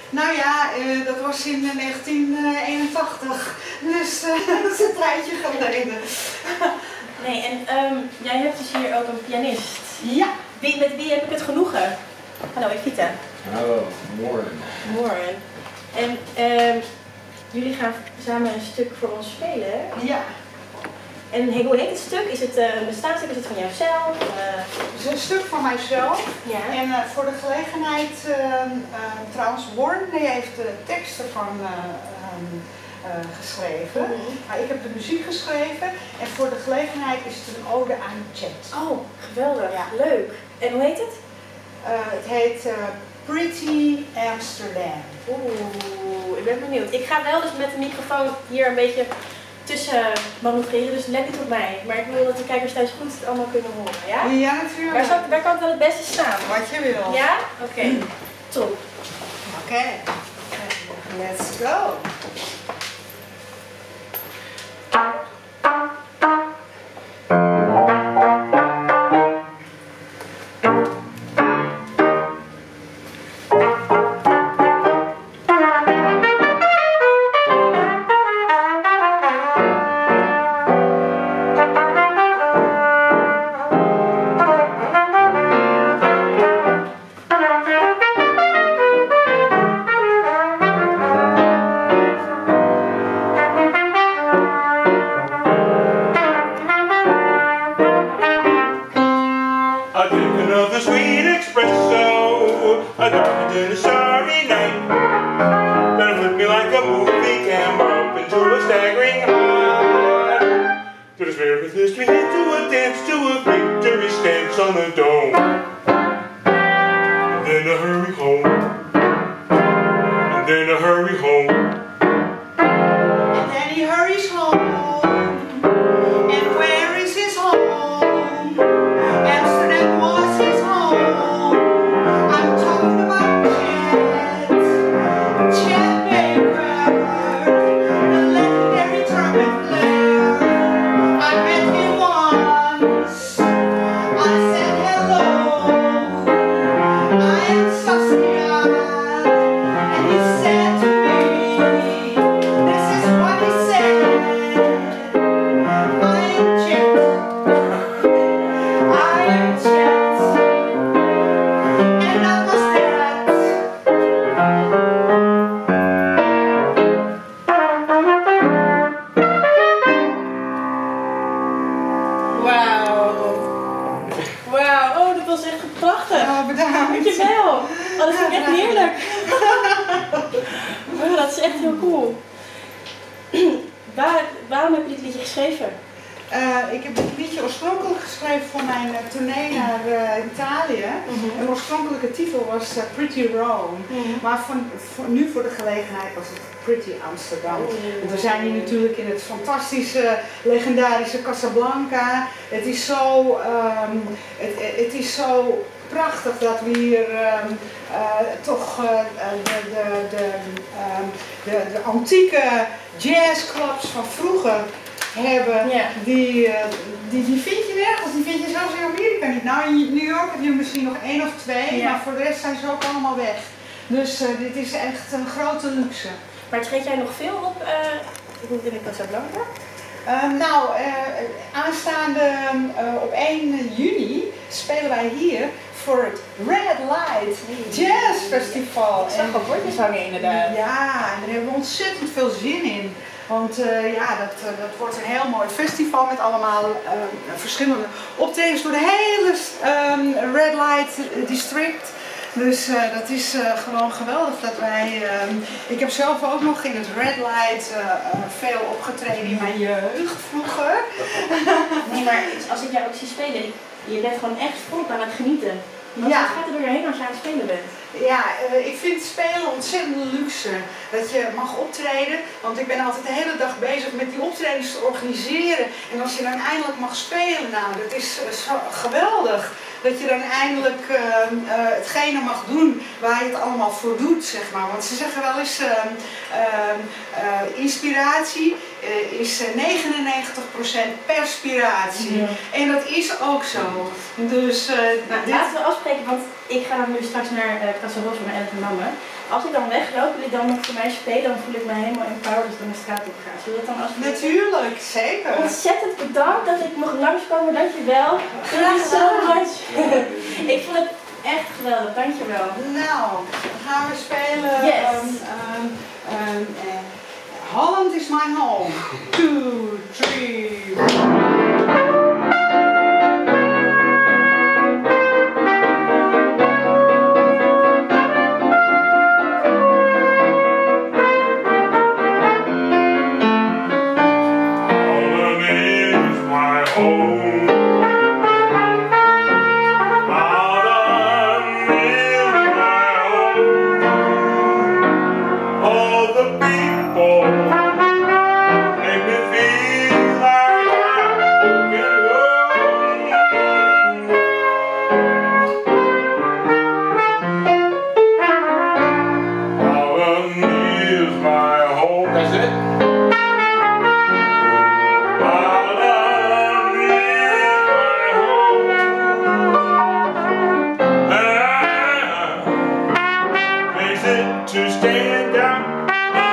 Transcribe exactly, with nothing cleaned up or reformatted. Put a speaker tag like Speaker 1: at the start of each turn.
Speaker 1: Nou ja, uh, dat was in uh, negentien eenentachtig, dus uh, dat is een tijdje geleden.
Speaker 2: Nee, en um, jij hebt dus hier ook een pianist.
Speaker 1: Ja.
Speaker 2: Wie, met wie heb ik het genoegen? Hallo, Evita.
Speaker 3: Hallo, morgen.
Speaker 2: Morgen. En um, jullie gaan samen een stuk voor ons spelen, hè?
Speaker 1: Ja.
Speaker 2: En hoe heet het stuk? Is het uh, een bestaanstuk? Is het van jouzelf? Uh...
Speaker 1: Het is een stuk van mijzelf.
Speaker 2: Ja.
Speaker 1: En uh, voor de gelegenheid, uh, uh, trouwens, Warren die heeft de teksten van uh, um, uh, geschreven. Mm-hmm. Maar ik heb de muziek geschreven. En voor de gelegenheid is het een ode aan Chet.
Speaker 2: Oh, geweldig. Ja. Leuk. En hoe heet het?
Speaker 1: Uh, het heet uh, Pretty Amsterdam.
Speaker 2: Oeh, ik ben benieuwd. Ik ga wel dus met de microfoon hier een beetje tussen manoeuvreren, dus let niet op mij. Maar ik wil dat de kijkers thuis goed het allemaal kunnen horen, ja?
Speaker 1: Ja, natuurlijk.
Speaker 2: Waar, zal, waar kan het dan het beste staan?
Speaker 1: Wat je wil.
Speaker 2: Ja? Oké. Okay. Mm. Top.
Speaker 1: Oké. Okay. Let's go. Maar van, voor, nu voor de gelegenheid was het Pretty Amsterdam. Want we zijn hier natuurlijk in het fantastische, legendarische Casablanca. Het is zo, um, het, het is zo prachtig dat we hier um, uh, toch uh, de, de, de, um, de, de antieke jazzclubs van vroeger hebben. Ja. Die, uh, die, die vind je nergens, die vind je zelfs in Amerika niet. Nou, in New York heb je misschien nog één of twee, ja. Maar voor de rest zijn ze ook allemaal weg. Dus uh, dit is echt een grote luxe.
Speaker 2: Maar treed jij nog veel op uh, in de Casablanca?
Speaker 1: Uh, nou, uh, aanstaande uh, op één juni spelen wij hier voor het Red Light Jazz Festival.
Speaker 2: Ik zag al bordjes hangen inderdaad.
Speaker 1: Ja, en daar hebben we ontzettend veel zin in. Want uh, ja, dat, uh, dat wordt een heel mooi festival met allemaal uh, verschillende optredens door de hele um, Red Light District. Dus uh, dat is uh, gewoon geweldig dat wij, uh, ik heb zelf ook nog in het Red Light uh, uh, veel opgetreden in mijn jeugd vroeger.
Speaker 2: Nee, maar als ik jou ook zie spelen, je bent gewoon echt volop aan het genieten. Wat ja. gaat er door je heen als je aan het spelen bent?
Speaker 1: Ja, uh, ik vind spelen ontzettend luxe. Dat je mag optreden, want ik ben altijd de hele dag bezig met die optredens te organiseren. En als je dan eindelijk mag spelen, nou, dat is uh, zo geweldig. Dat je dan eindelijk uh, uh, hetgene mag doen waar je het allemaal voor doet, zeg maar. Want ze zeggen wel eens, uh, uh, uh, inspiratie uh, is negenennegentig procent perspiratie. Ja. En dat is ook zo. Dus, uh,
Speaker 2: nou, dit... Laten we afspreken, want ik ga dan nu straks naar uh, Casa Rosa met Ellen en Mama. als ik dan wegloop, jullie dan nog voor mij spelen, dan voel ik me helemaal empowered als ik dan de straat op ga. Zullen we dat dan alsjeblieft?
Speaker 1: Natuurlijk, zeker.
Speaker 2: Ontzettend bedankt dat ik mocht langskomen, dankjewel. Thank you so much. Ik vond het echt geweldig, dankjewel.
Speaker 1: Nou, dan gaan we spelen.
Speaker 2: Yes.
Speaker 1: Um, um, um, uh, Holland is my home. Two, three.
Speaker 4: To stand up.